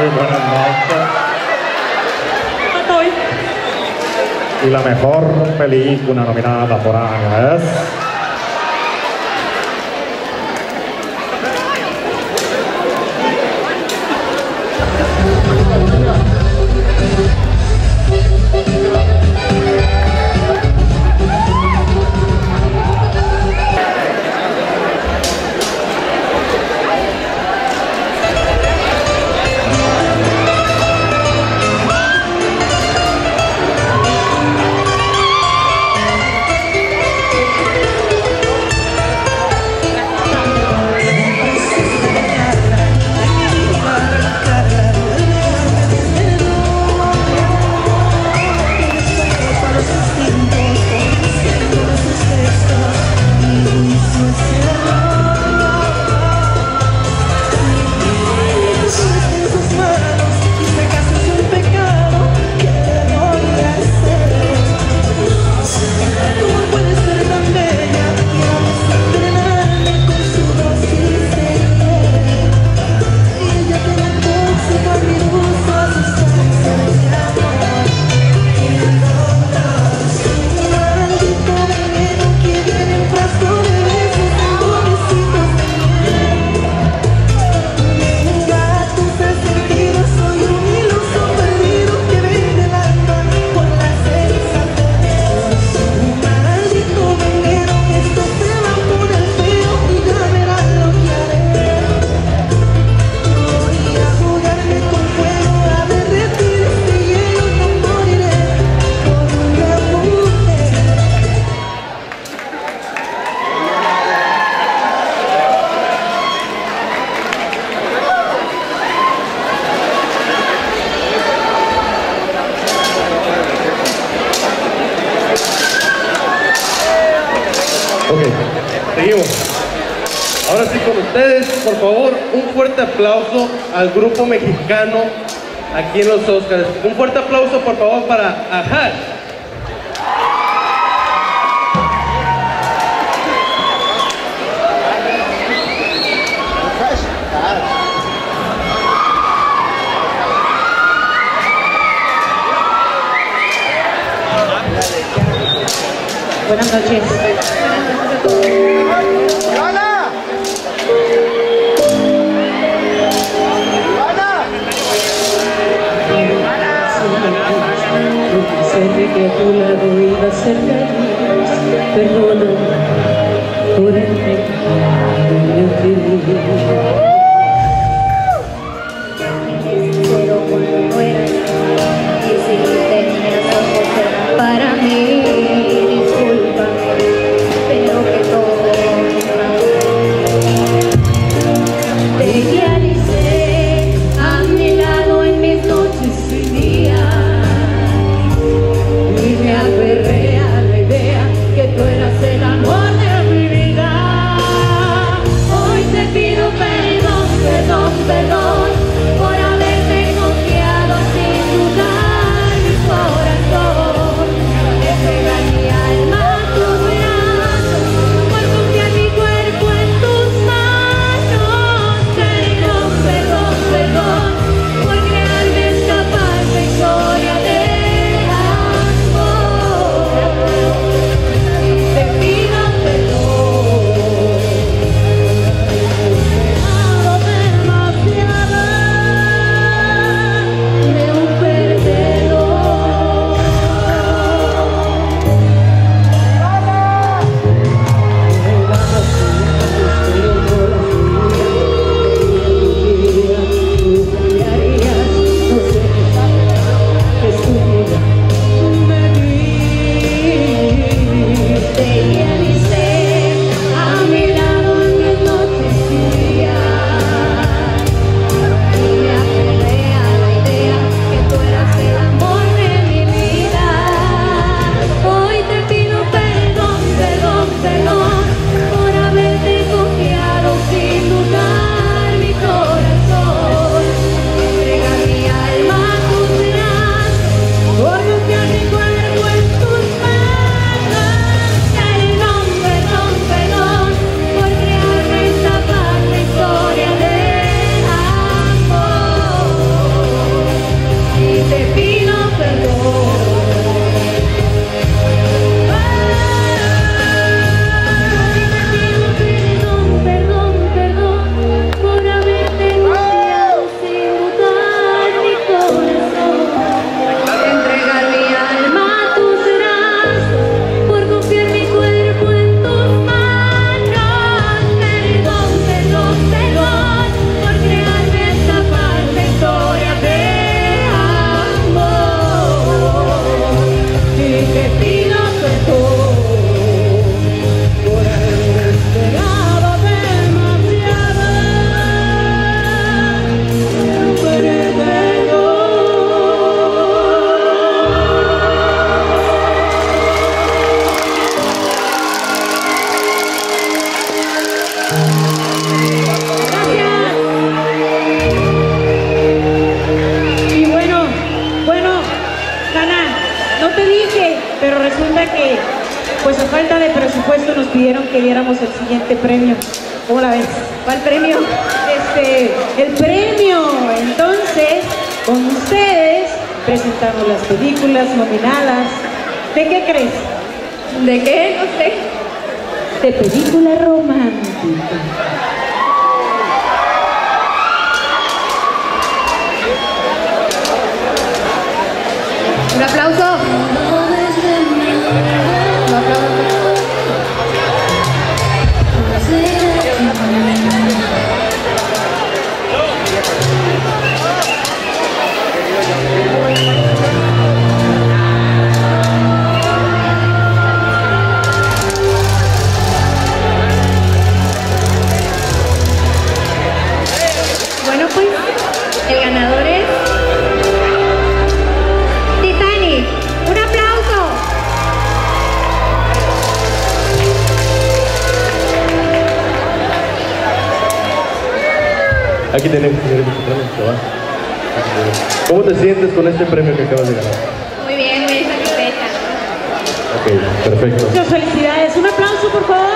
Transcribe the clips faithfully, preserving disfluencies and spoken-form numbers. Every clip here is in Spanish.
Muy buenas noches. Estoy. Y la mejor película nominada por año es... Seguimos. Ahora sí con ustedes, por favor, un fuerte aplauso al grupo mexicano aquí en los Oscars. Un fuerte aplauso, por favor, para Ajash. Buenas noches. ¡Hola! Pensé que a tu lado iba a ser feliz. Perdona por el pecado que Pero cuando era y si tenías ojos eran para mí, discúlpame. supuesto nos pidieron que diéramos el siguiente premio. ¿Cómo la ves? ¿Cuál premio? Este, el premio. Entonces, con ustedes presentamos las películas nominadas. ¿De qué crees? ¿De qué? No sé. De película romántica. Un aplauso. Un aplauso. Bueno, pues el ganador es Titanic. Un aplauso. Aquí tenemos que ver mucho premio, ¿va? ¿Cómo te sientes con este premio que acabas de ganar? Muy bien, muy satisfecha. Ok, perfecto. Muchas felicidades. Un aplauso, por favor.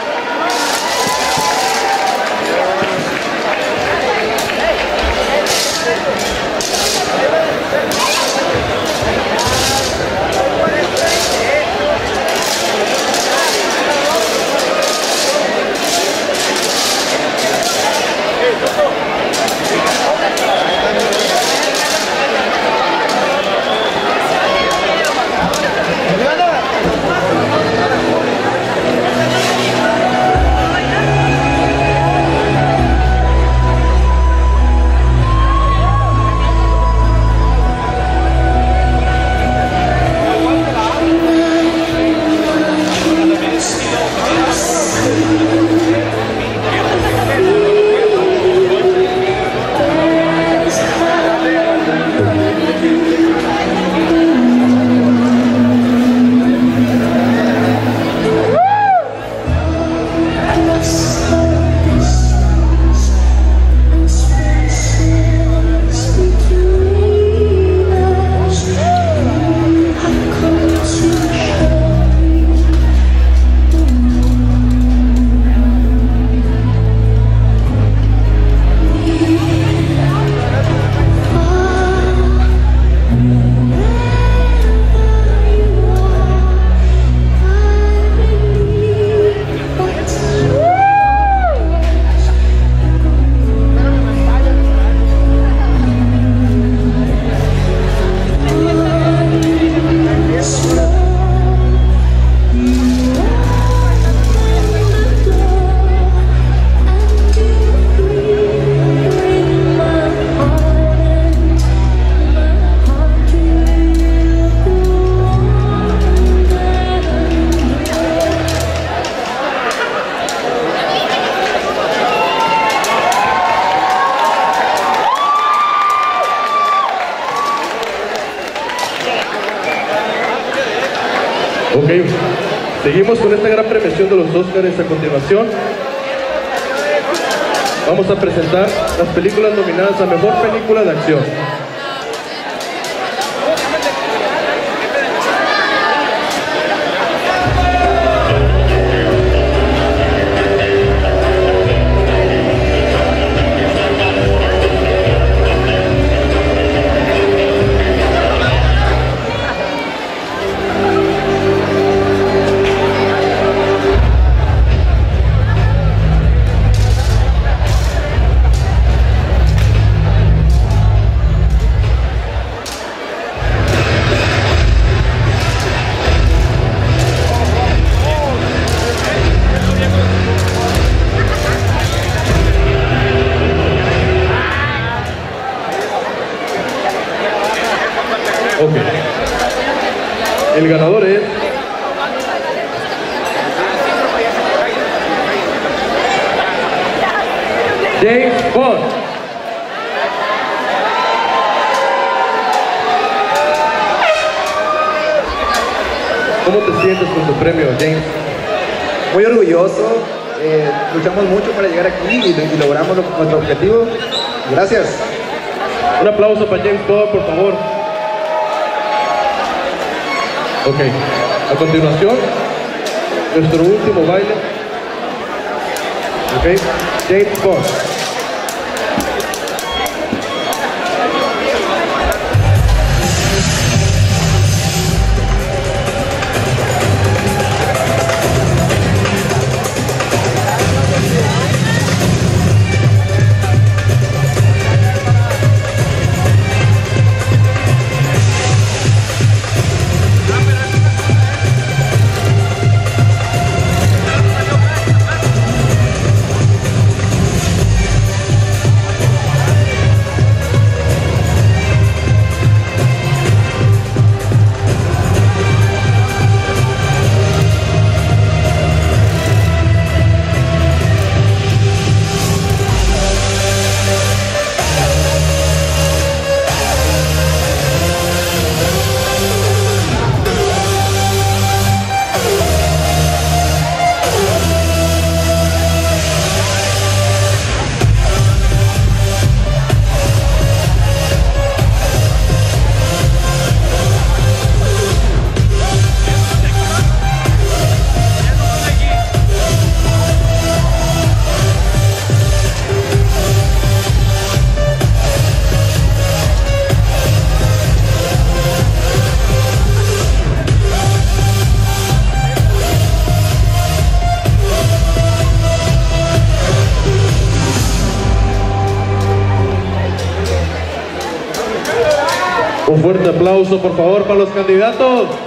Ok, seguimos con esta gran premiación de los Óscares. A continuación vamos a presentar las películas nominadas a Mejor Película de Acción. Ok. El ganador es James Bond. ¿Cómo te sientes con tu premio, James? Muy orgulloso, eh, luchamos mucho para llegar aquí y, y logramos lo, nuestro objetivo. Gracias. Un aplauso para James Bond, por favor. Ok, a continuación nuestro último baile. Ok, James Bond. Un fuerte aplauso, por favor, para los candidatos.